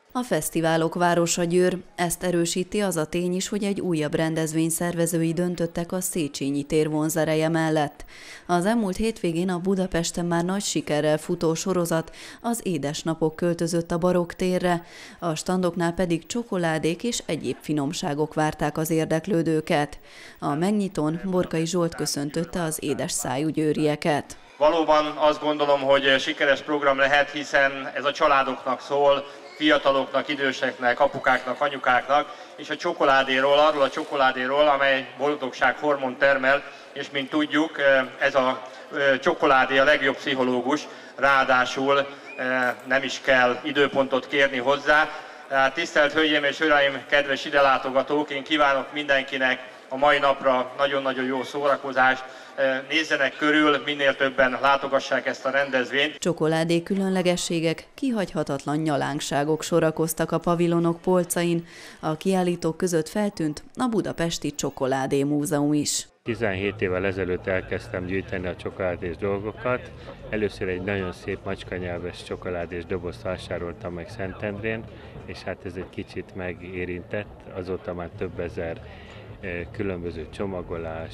A fesztiválok városa Győr, ezt erősíti az a tény is, hogy egy újabb rendezvény szervezői döntöttek a Széchenyi tér vonzereje mellett. Az elmúlt hétvégén a Budapesten már nagy sikerrel futó sorozat, az Édesnapok költözött a Barokk térre, a standoknál pedig csokoládék és egyéb finomságok várták az érdeklődőket. A megnyitón Borkai Zsolt köszöntötte az édes szájú győrieket. Valóban azt gondolom, hogy sikeres program lehet, hiszen ez a családoknak szól, fiataloknak, időseknek, apukáknak, anyukáknak, és a csokoládéról, arról a csokoládéról, amely boldogság hormon termel, és mint tudjuk, ez a csokoládé a legjobb pszichológus, ráadásul nem is kell időpontot kérni hozzá. Tisztelt Hölgyeim és Uraim, kedves idelátogatók, én kívánok mindenkinek a mai napra nagyon-nagyon jó szórakozást, nézzenek körül, minél többen látogassák ezt a rendezvényt. Csokoládé különlegességek, kihagyhatatlan nyalánkságok sorakoztak a pavilonok polcain, a kiállítók között feltűnt a Budapesti Csokoládé Múzeum is. 17 évvel ezelőtt elkezdtem gyűjteni a csokoládés dolgokat. Először egy nagyon szép macskanyelves csokoládés dobozt vásároltam meg Szentendrén, és hát ez egy kicsit megérintett, azóta már több ezer különböző csomagolás,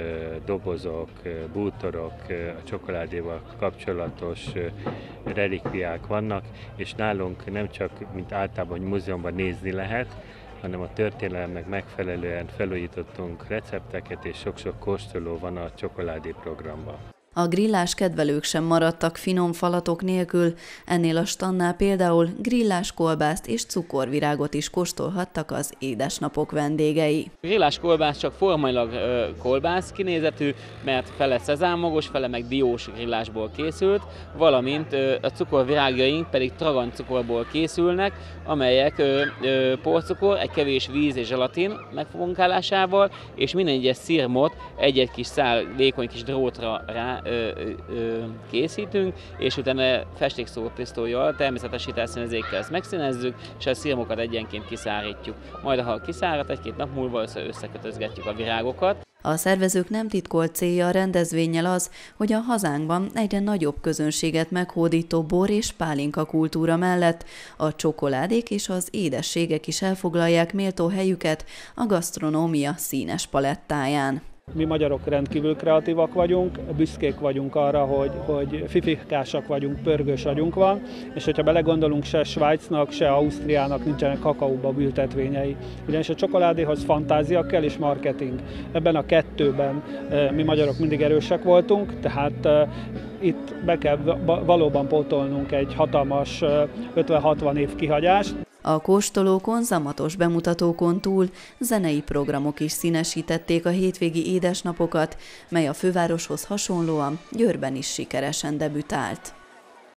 dobozok, bútorok, a csokoládéval kapcsolatos relikviák vannak, és nálunk nem csak, mint általában, hogy múzeumban nézni lehet, hanem a történelemnek megfelelően felújítottunk recepteket, és sok-sok kóstoló van a csokoládé programban. A grillás kedvelők sem maradtak finom falatok nélkül, ennél a standnál például grillás kolbászt és cukorvirágot is kóstolhattak az édesnapok vendégei. Grillás kolbász csak formailag kolbász kinézetű, mert fele szezámmagos, fele meg diós grillásból készült, valamint a cukorvirágjaink pedig tragant cukorból készülnek, amelyek porcukor, egy kevés víz és zselatin megfonkálásával, és minden egyes szirmot egy-egy kis szál vékony kis drótra rá készítünk, és utána festékszópisztollyal, természetes hitelszínezékkel ezt megszínezzük, és a szirmokat egyenként kiszárítjuk. Majd ha kiszárad, egy-két nap múlva összekötözgetjük a virágokat. A szervezők nem titkolt célja a rendezvénnyel az, hogy a hazánkban egyre nagyobb közönséget meghódító bor és pálinka kultúra mellett a csokoládék és az édességek is elfoglalják méltó helyüket a gasztronómia színes palettáján. Mi magyarok rendkívül kreatívak vagyunk, büszkék vagyunk arra, hogy fifikásak vagyunk, pörgős agyunk van, és hogyha belegondolunk, se Svájcnak, se Ausztriának nincsenek kakaóba ültetvényei. Ugyanis a csokoládéhoz fantázia kell és marketing. Ebben a kettőben mi magyarok mindig erősek voltunk, tehát itt be kell valóban pótolnunk egy hatalmas 50-60 év kihagyást. A kóstolókon, zamatos bemutatókon túl zenei programok is színesítették a hétvégi édesnapokat, mely a fővároshoz hasonlóan Győrben is sikeresen debütált.